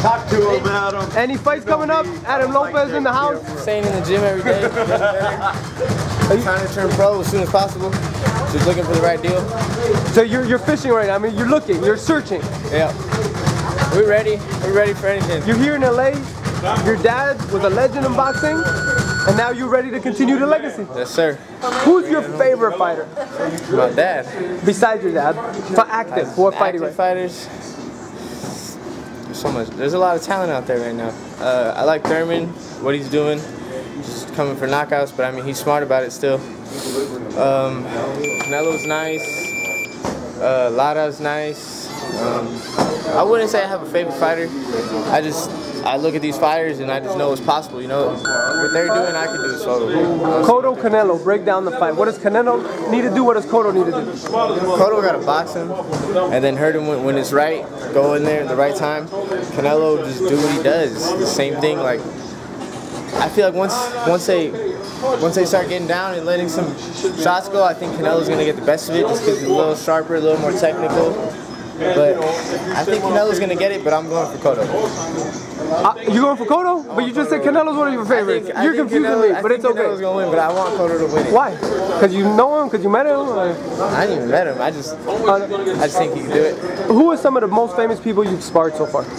Talk to him, Adam. Any fights coming up? Adam Lopez in the house? Staying in the gym every day. I'm trying to turn pro as soon as possible. Just looking for the right deal. So you're fishing right now. I mean, you're looking, you're searching. Yeah. We're ready. We're ready for anything. You're here in LA. Your dad was a legend in boxing, and now you're ready to continue the legacy. Yes, sir. Who's your favorite fighter? My dad. Besides your dad, for active, what fighting? Active fighters. There's so much. There's a lot of talent out there right now. I like Thurman, what he's doing, just coming for knockouts. But I mean, he's smart about it still. Canelo's nice. Lara's nice. I wouldn't say I have a favorite fighter. I look at these fighters and I just know it's possible, you know. What they're doing, I can do. So Cotto, Canelo, break down the fight. What does Canelo need to do? What does Cotto need to do? Cotto got to box him and then hurt him when it's right. Go in there at the right time. Canelo just do what he does. The same thing. Like, I feel like once they start getting down and letting some shots go, I think Canelo's gonna get the best of it just because he's a little sharper, a little more technical. But I think Canelo's gonna get it, but I'm going for Cotto. You're going for Cotto? But you just said Canelo's one of your favorites. You're confusing me, but it's okay. Canelo's gonna win, but I want Cotto to win it. Why? Because you know him? Because you met him? Or? I didn't even met him. I just think he can do it. Who are some of the most famous people you've sparred so far?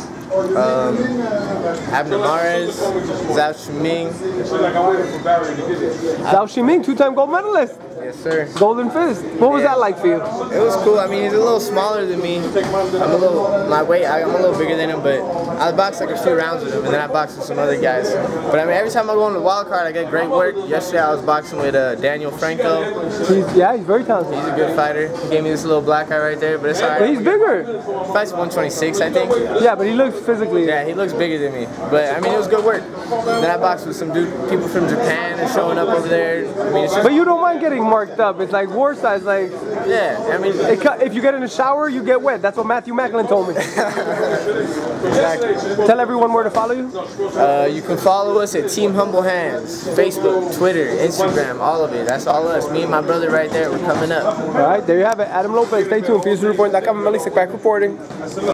Abner Mares, Zhao Shiming. Zhao Shiming, two-time gold medalist. Yes, sir. Golden Fist. What was that like for you? It was cool. I mean, he's a little smaller than me. I'm a little bigger than him, but I boxed like a few rounds with him, and then I boxed with some other guys. But I mean, every time I go on the wild card, I get great work. Yesterday, I was boxing with Daniel Franco. He's very talented. He's a good fighter. He gave me this little black eye right there, but it's all right. But he's bigger. He fights 126, I think. Yeah, but he looks physically. Yeah, he looks bigger than me. But I mean, it was good work. Then I boxed with some people from Japan and showing up over there. I mean, it's just, but you don't mind getting marked up. It's like war size. Like, yeah, I mean, if you get in the shower, you get wet. That's what Matthew Macklin told me. Exactly. Tell everyone where to follow you. You can follow us at Team Humble Hands, Facebook, Twitter, Instagram, all of it. That's all us. Me and my brother right there. We're coming up. All right, there you have it. Adam Lopez. Stay tuned. PSReport.com. Melissa Crack reporting.